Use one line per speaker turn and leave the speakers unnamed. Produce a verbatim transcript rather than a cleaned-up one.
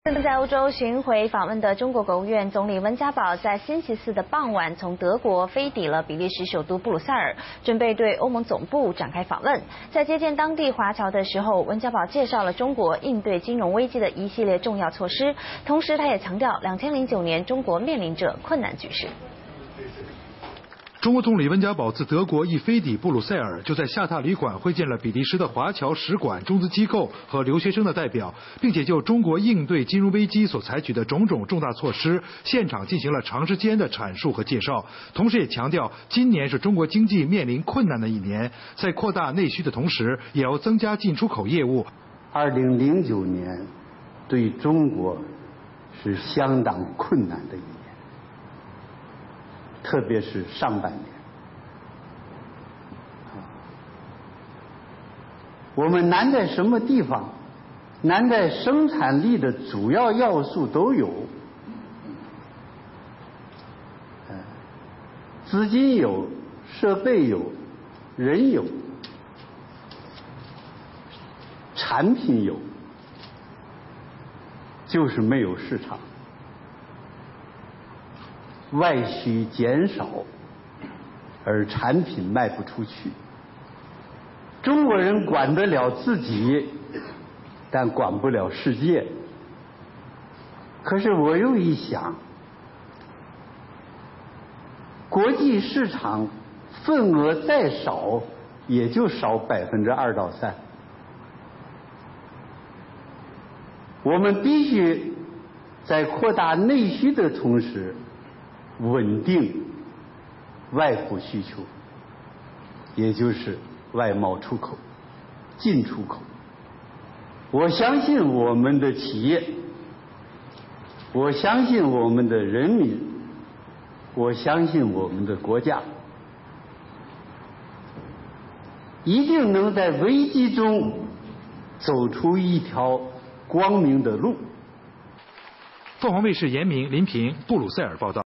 正在欧洲巡回访问的中国国务院总理温家宝，在星期四的傍晚从德国飞抵了比利时首都布鲁塞尔，准备对欧盟总部展开访问。在接见当地华侨的时候，温家宝介绍了中国应对金融危机的一系列重要措施，同时他也强调，两千零九年中国面临着困难局势。
中国总理温家宝自德国一飞抵布鲁塞尔，就在下榻旅馆会见了比利时的华侨使馆、中资机构和留学生的代表，并且就中国应对金融危机所采取的种种重大措施，现场进行了长时间的阐述和介绍。同时也强调，今年是中国经济面临困难的一年，在扩大内需的同时，也要增加进出口业务。
二零零九年对中国是相当困难的一年。 特别是上半年，我们难在什么地方？难在生产力的主要要素都有，资金有，设备有，人有，产品有，就是没有市场。 外需减少，而产品卖不出去。中国人管得了自己，但管不了世界。可是我又一想，国际市场份额再少，也就少百分之二到三。我们必须在扩大内需的同时。 稳定外部需求，也就是外贸出口、进出口。我相信我们的企业，我相信我们的人民，我相信我们的国家，一定能在危机中走出一条光明的路。
凤凰卫视严明、林平，布鲁塞尔报道。